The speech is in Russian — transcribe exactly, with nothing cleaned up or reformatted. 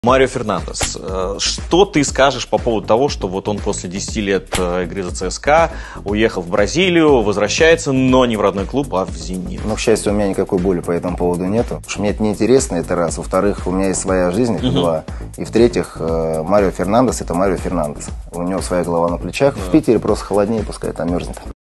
Марио Фернандес, что ты скажешь по поводу того, что вот он после десяти лет игры за ЦСКА уехал в Бразилию, возвращается, но не в родной клуб, а в «Зенит»? Ну, к счастью, у меня никакой боли по этому поводу нету. Потому что мне это неинтересно, это раз. Во-вторых, у меня есть своя жизнь, это uh-huh. два. И в-третьих, Марио Фернандес – это Марио Фернандес. У него своя голова на плечах. Yeah. В Питере просто холоднее, пускай там мерзнет.